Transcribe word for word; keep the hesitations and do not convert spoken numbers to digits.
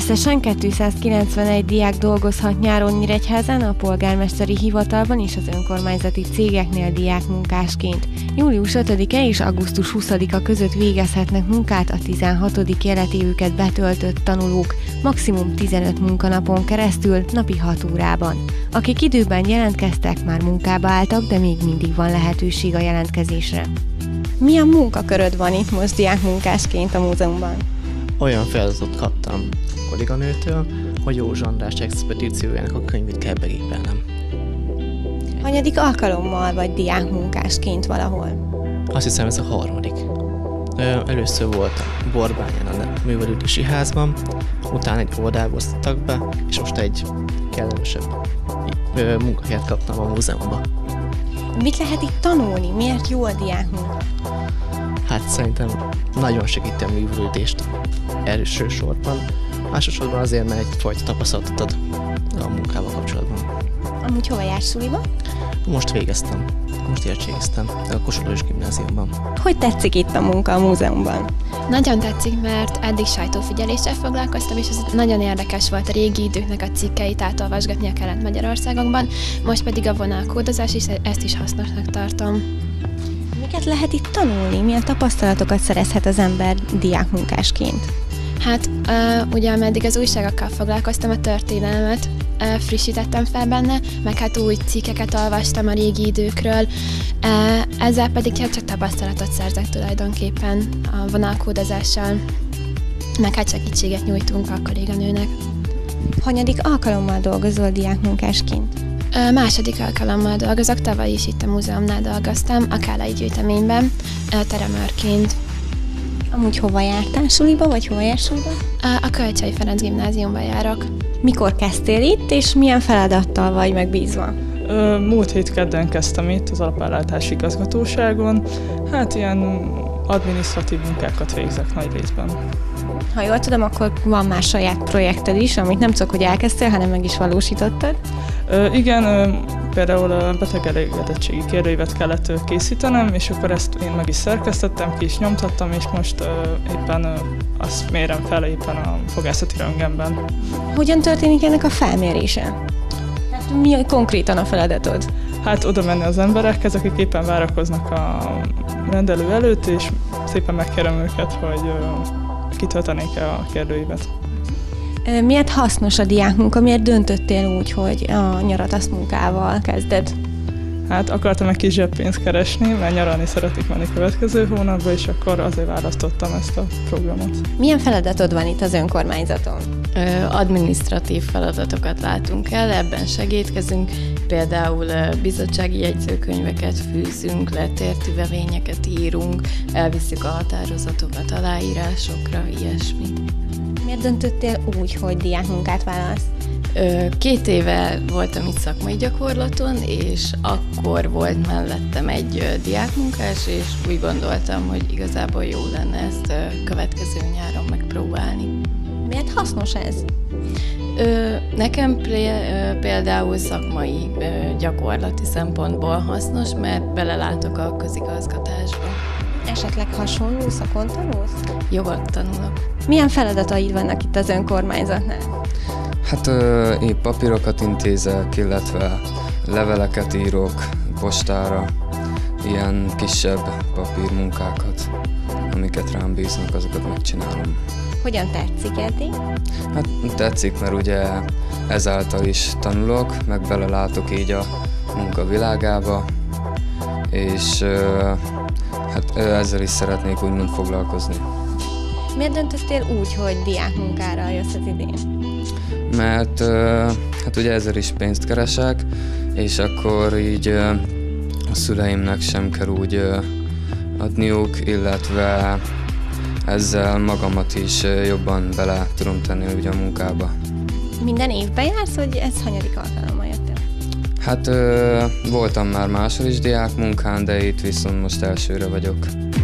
Összesen kétszázkilencvenegy diák dolgozhat nyáron Nyíregyházán, a polgármesteri hivatalban és az önkormányzati cégeknél diákmunkásként. július ötödike és augusztus huszadika között végezhetnek munkát a tizenhatodik életévüket betöltött tanulók, maximum tizenöt munkanapon keresztül, napi hat órában. Akik időben jelentkeztek, már munkába álltak, de még mindig van lehetőség a jelentkezésre. Milyen munkaköröd van itt most diákmunkásként a múzeumban? Olyan feladatot kaptam kolléganőtől, hogy Józs András expedíciójának a könyvét kell begépelnem. Hanyadik alkalommal vagy diákmunkásként valahol? Azt hiszem, ez a harmadik. Először volt a Borbányán a művelődési házban, utána egy óvodába osztottak be, és most egy kellemesebb munkahelyet kaptam a múzeumban. Mit lehet itt tanulni? Miért jó a diákmunka? Hát szerintem nagyon segíti a művelődést elsősorban. Másodszorban azért, mert egyfajta tapasztalatot ad a munkával kapcsolatban. Amúgy hova jársz suliba? Most végeztem. Most értségeztem a Kossuth-Lajos gimnáziumban. Hogy tetszik itt a munka a múzeumban? Nagyon tetszik, mert eddig sajtófigyeléssel foglalkoztam, és ez nagyon érdekes volt a régi időknek a cikkeit átolvasgatni a Kelet-Magyarországokban, most pedig a vonalkódozás, és ezt is hasznosnak tartom. Miket lehet itt tanulni? Milyen tapasztalatokat szerezhet az ember diákmunkásként? Hát uh, ugye ameddig az újságokkal foglalkoztam, a történelmet uh, frissítettem fel benne, meg hát új cikkeket olvastam a régi időkről, uh, ezzel pedig hát csak tapasztalatot szerzek tulajdonképpen a vonalkódozással, meg hát segítséget nyújtunk a kolléganőnek. Hanyadik alkalommal dolgozol diákmunkásként? Uh, második alkalommal dolgozok, tavaly is itt a múzeumnál dolgoztam, a Kállai gyűjteményben, uh, teremőrként. Amúgy hova jártál suliba, vagy hova jársz suliba? A Kölcsei Ferenc gimnáziumba járok. Mikor kezdtél itt, és milyen feladattal vagy megbízva? Múlt hét kedden kezdtem itt az alapellátási igazgatóságon. Hát ilyen adminisztratív munkákat végzek nagy részben. Ha jól tudom, akkor van már saját projekted is, amit nem csak hogy elkezdtél, hanem meg is valósítottad? Ö, igen, ö, például a betegelégedettségi kérdőívet kellett készítenem, és akkor ezt én meg is szerkesztettem, ki is nyomtattam, és most ö, éppen ö, azt mérem fel éppen a fogászati röntgenben. Hogyan történik ennek a felmérése? Hát mi konkrétan a feladatod? Hát oda menni az emberekhez, akik éppen várakoznak a rendelő előtt, és szépen megkérem őket, hogy ö, kitöltenék-e a kérdőívet. Miért hasznos a diákmunka? Miért döntöttél úgy, hogy a nyarat azt munkával kezded? Hát akartam egy kis zseppénzt keresni, mert nyaralni szeretnék menni következő hónapban, és akkor azért választottam ezt a programot. Milyen feladatod van itt az önkormányzaton? Adminisztratív feladatokat látunk el, ebben segítkezünk, például bizottsági jegyzőkönyveket fűzünk, letértűvevényeket írunk, elviszük a határozatokat aláírásokra, ilyesmi. Miért döntöttél úgy, hogy diákmunkát válasz? Két éve voltam itt szakmai gyakorlaton, és akkor volt mellettem egy diákmunkás, és úgy gondoltam, hogy igazából jó lenne ezt következő nyáron megpróbálni. Miért hasznos ez? Nekem például szakmai gyakorlati szempontból hasznos, mert belelátok a közigazgatásba. Esetleg hasonló szakon tanulsz? Jogot tanulok. Milyen feladataid vannak itt az önkormányzatnál? Hát ö, én papírokat intézek, illetve leveleket írok postára, ilyen kisebb papírmunkákat, amiket rám bíznak, azokat megcsinálom. Hogyan tetszik eddig? Hát tetszik, mert ugye ezáltal is tanulok, meg belelátok így a munka világába, és ö, hát ezzel is szeretnék úgymond foglalkozni. Miért döntöttél úgy, hogy diákmunkára jössz az idén? Mert hát ugye ezzel is pénzt keresek, és akkor így a szüleimnek sem kell úgy adniuk, illetve ezzel magamat is jobban bele tudom tenni ugye a munkába. Minden évben jársz, vagy ez hanyadik alkalommal jöttél? Hát voltam már máshol is diákmunkán, de itt viszont most elsőre vagyok.